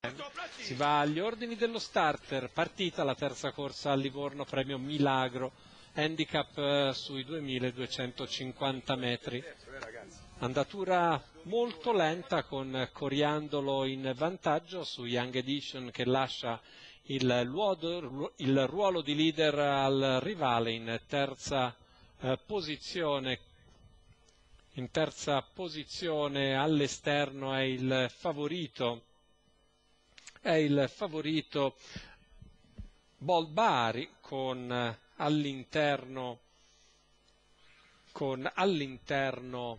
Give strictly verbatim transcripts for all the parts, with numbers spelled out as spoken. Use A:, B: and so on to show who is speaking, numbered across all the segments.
A: Si va agli ordini dello starter, partita la terza corsa a Livorno, premio Milagro, handicap eh, sui duemiladuecentocinquanta metri. Andatura molto lenta con Coriandolo in vantaggio su Young Edition che lascia il, luodo, il ruolo di leader al rivale in terza eh, posizione. In terza posizione all'esterno è il favorito. È il favorito Bold Bari con all'interno con all'interno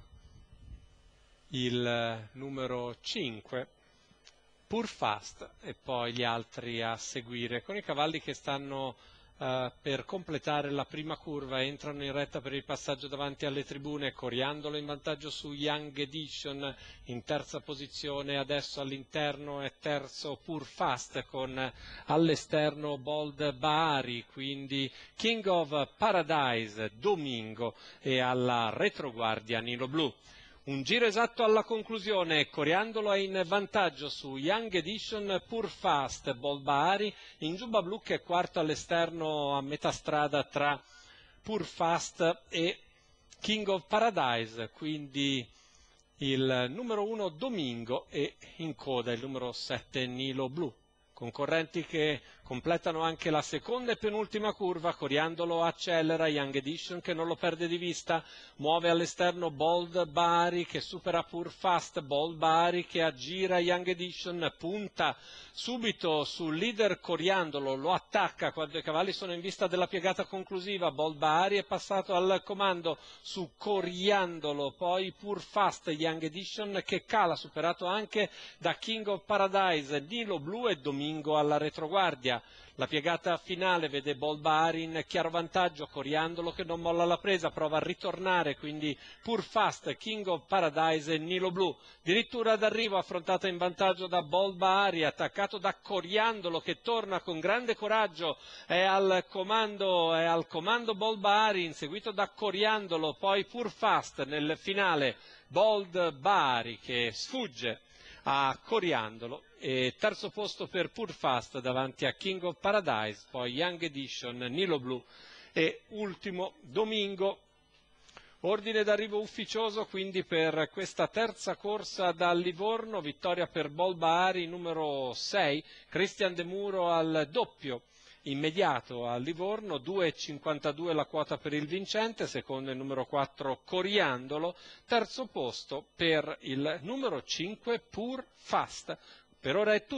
A: il numero cinque Pur Fast e poi gli altri a seguire con i cavalli che stanno Uh, per completare la prima curva, entrano in retta per il passaggio davanti alle tribune. Coriandolo in vantaggio su Young Edition, in terza posizione adesso all'interno è terzo Pur Fast con all'esterno Bold Bari, quindi King of Paradise Domingo e alla retroguardia Nilo Blu. Un giro esatto alla conclusione, Coriandolo è in vantaggio su Young Edition, Pur Fast, Bold Bari, in giubba blu che è quarto all'esterno a metà strada tra Pur Fast e King of Paradise, quindi il numero uno Domingo e in coda il numero sette Nilo Blu. Concorrenti che completano anche la seconda e penultima curva. Coriandolo accelera, Young Edition che non lo perde di vista, muove all'esterno Bold Bari che supera Pur Fast, Bold Bari che aggira Young Edition, punta subito sul leader Coriandolo, lo attacca quando i cavalli sono in vista della piegata conclusiva. Bold Bari è passato al comando su Coriandolo, poi Pur Fast, Young Edition che cala, superato anche da King of Paradise, Nilo Blu e Domingo alla retroguardia. La piegata finale vede Bold Bari in chiaro vantaggio, Coriandolo che non molla la presa, prova a ritornare, quindi Pur Fast, King of Paradise e Nilo Blu. Addirittura d'arrivo affrontata in vantaggio da Bold Bari, attaccato da Coriandolo che torna con grande coraggio, è al comando, è al comando Bold Bari, inseguito da Coriandolo, poi Pur Fast nel finale, Bold Bari che sfugge a Coriandolo e terzo posto per Pur Fast davanti a King of Paradise, poi Young Edition, Nilo Blu e ultimo Domingo. Ordine d'arrivo ufficioso quindi per questa terza corsa da Livorno, vittoria per Bold Bari, numero sei, Cristian De Muro al doppio immediato a Livorno, due e cinquantadue la quota per il vincente, secondo il numero quattro Coriandolo, terzo posto per il numero cinque Pur Fast. Per ora è tutto.